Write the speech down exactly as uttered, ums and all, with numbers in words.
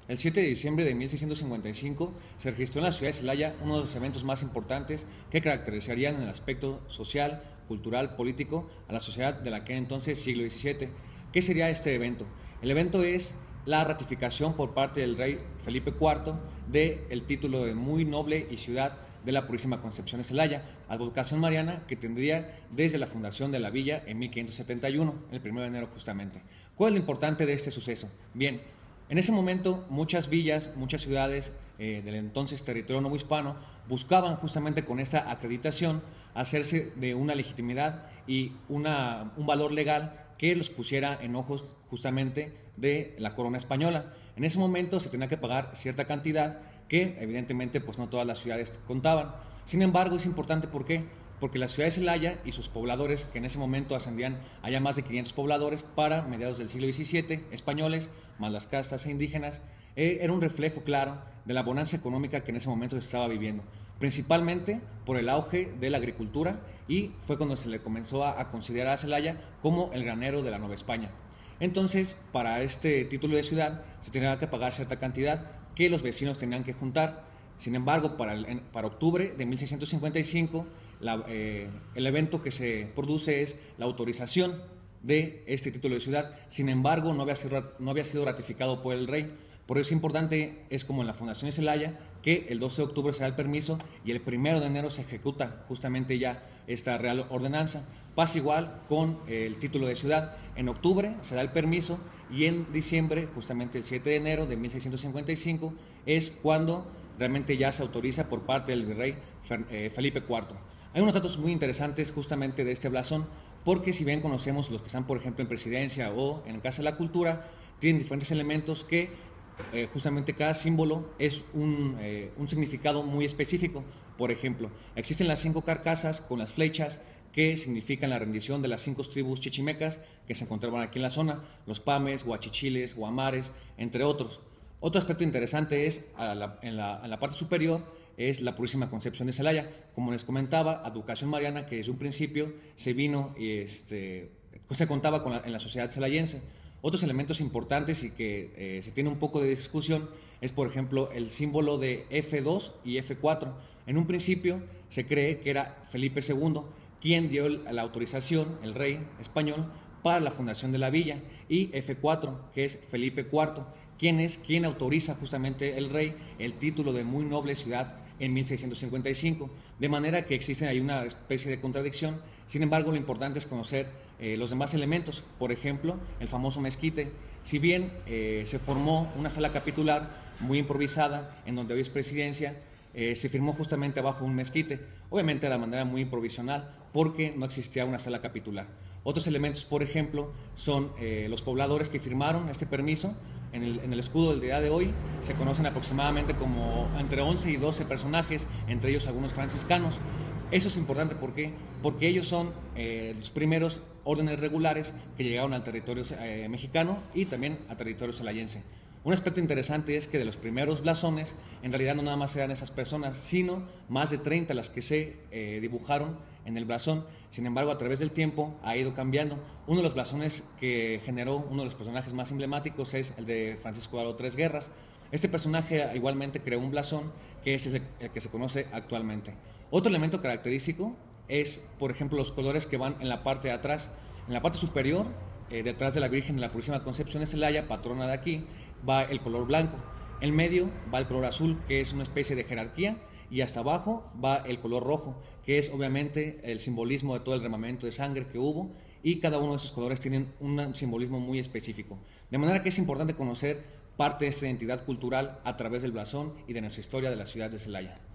El siete de diciembre de mil seiscientos cincuenta y cinco se registró en la ciudad de Celaya uno de los eventos más importantes que caracterizarían en el aspecto social, cultural, político a la sociedad de aquel entonces siglo diecisiete. ¿Qué sería este evento? El evento es la ratificación por parte del rey Felipe cuarto del título de muy noble y ciudad de la Purísima Concepción de Celaya, advocación mariana que tendría desde la fundación de la villa en mil quinientos setenta y uno, el primero de enero justamente. ¿Cuál es lo importante de este suceso? Bien, en ese momento muchas villas, muchas ciudades eh, del entonces territorio novohispano buscaban justamente con esta acreditación hacerse de una legitimidad y una, un valor legal que los pusiera en ojos justamente de la corona española. En ese momento se tenía que pagar cierta cantidad que evidentemente pues no todas las ciudades contaban. Sin embargo, es importante, ¿por qué? Porque la ciudad de Celaya y sus pobladores, que en ese momento ascendían a ya más de quinientos pobladores para mediados del siglo diecisiete, españoles, más las castas e indígenas, eh, era un reflejo claro de la bonanza económica que en ese momento se estaba viviendo, principalmente por el auge de la agricultura, y fue cuando se le comenzó a, a considerar a Celaya como el granero de la Nueva España. Entonces, para este título de ciudad se tenía que pagar cierta cantidad que los vecinos tenían que juntar. Sin embargo, para, el, para octubre de mil seiscientos cincuenta y cinco, la, eh, el evento que se produce es la autorización de este título de ciudad. Sin embargo, no había sido, no había sido ratificado por el rey. Por eso es importante, es como en la Fundación de Celaya, que el doce de octubre se da el permiso y el primero de enero se ejecuta justamente ya esta real ordenanza. Pasa igual con el título de ciudad. En octubre se da el permiso y en diciembre, justamente el siete de enero de mil seiscientos cincuenta y cinco, es cuando realmente ya se autoriza por parte del virrey Felipe cuarto. Hay unos datos muy interesantes justamente de este blasón, porque si bien conocemos los que están, por ejemplo, en Presidencia o en Casa de la Cultura, tienen diferentes elementos que eh, justamente cada símbolo es un, eh, un significado muy específico. Por ejemplo, existen las cinco carcasas con las flechas que significan la rendición de las cinco tribus chichimecas que se encontraban aquí en la zona, los pames, huachichiles, guamares, entre otros. Otro aspecto interesante es, a la, en, la, en la parte superior, es la Purísima Concepción de Celaya. Como les comentaba, advocación mariana que desde un principio se vino y este, se contaba con la, en la sociedad celayense. Otros elementos importantes y que eh, se tiene un poco de discusión es, por ejemplo, el símbolo de F dos y F cuatro. En un principio se cree que era Felipe segundo quien dio la autorización, el rey español, para la fundación de la villa, y F cuatro, que es Felipe cuarto, quien es quien autoriza justamente el rey el título de muy noble ciudad en mil seiscientos cincuenta y cinco, de manera que existe ahí una especie de contradicción. Sin embargo, lo importante es conocer eh, los demás elementos. Por ejemplo, el famoso mezquite. Si bien eh, se formó una sala capitular muy improvisada en donde hoy es Presidencia, eh, se firmó justamente abajo un mezquite, obviamente de la manera muy improvisional, porque no existía una sala capitular. Otros elementos, por ejemplo, son eh, los pobladores que firmaron este permiso. En el, en el escudo del día de hoy se conocen aproximadamente como entre once y doce personajes, entre ellos algunos franciscanos. Eso es importante, ¿por qué? Porque ellos son eh, los primeros órdenes regulares que llegaron al territorio eh, mexicano y también al territorio celayense. Un aspecto interesante es que de los primeros blasones, en realidad no nada más eran esas personas, sino más de treinta las que se eh, dibujaron en el blasón. Sin embargo, a través del tiempo ha ido cambiando. Uno de los blasones que generó uno de los personajes más emblemáticos es el de Francisco Álvaro Tres Guerras. Este personaje igualmente creó un blasón que es el que se conoce actualmente. Otro elemento característico es, por ejemplo, los colores que van en la parte de atrás. En la parte superior, eh, detrás de la Virgen de la Purísima Concepción de Celaya, patrona de aquí, va el color blanco. En medio va el color azul, que es una especie de jerarquía, y hasta abajo va el color rojo, que es obviamente el simbolismo de todo el derramamiento de sangre que hubo, y cada uno de esos colores tienen un simbolismo muy específico. De manera que es importante conocer parte de esta identidad cultural a través del blasón y de nuestra historia de la ciudad de Celaya.